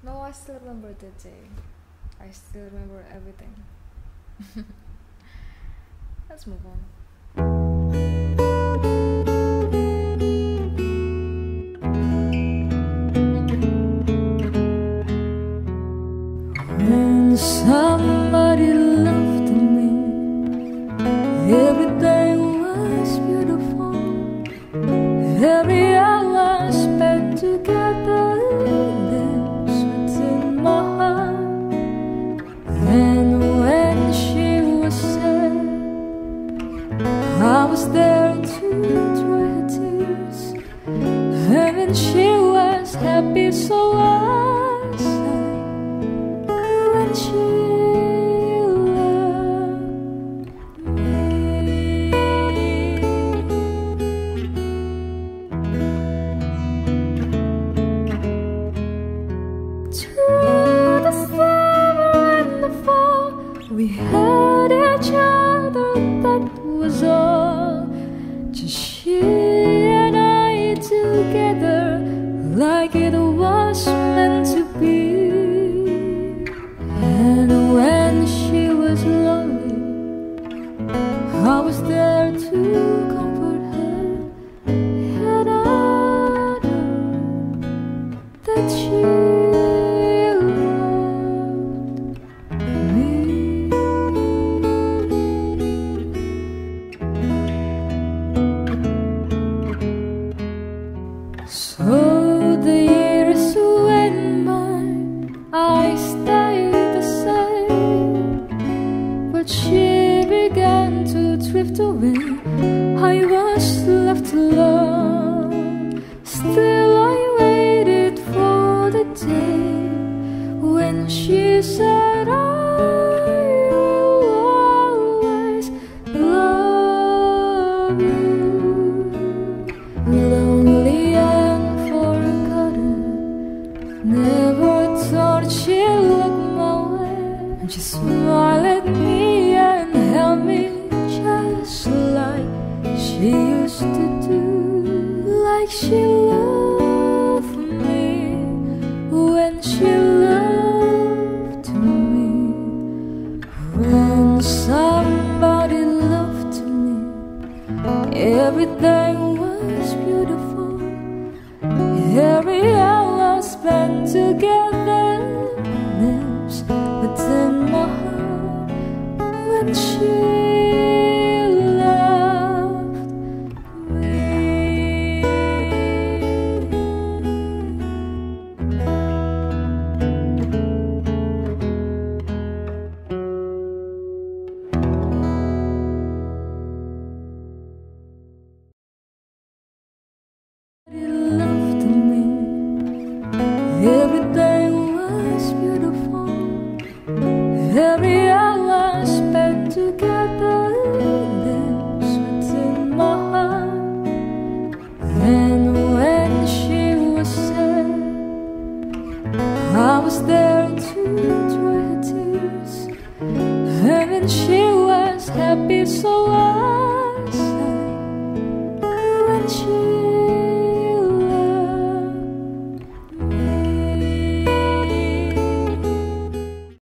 No, I still remember that day. I still remember everything. Let's move on. When somebody loved me, everything was beautiful. Every hour spent together lives within my heart. And when she was sad, I was there to dry her tears. And when she was happy, so was I. When she loved me, through the summer and the fall, we had each other, that was all. Just she and I together, like it was meant to be. And when she was lonely, I was there to comfort her. And I knew that she loved me. So the years went by, I stayed the same, but she began to drift away. I was left alone. Still I waited for the day when she said, I will always love you. Lonely and forgotten, never thought she'd look my way. And she smiled at me and held me just like she used to do. Like she loved me when she loved me. When somebody loved me, everything was beautiful. Every hour spent together lives within my heart. When she loved me, he loved me. Everything was beautiful. Every hour spent together lives within my heart. And when she was sad, I was there to dry her tears. And when she was happy, so I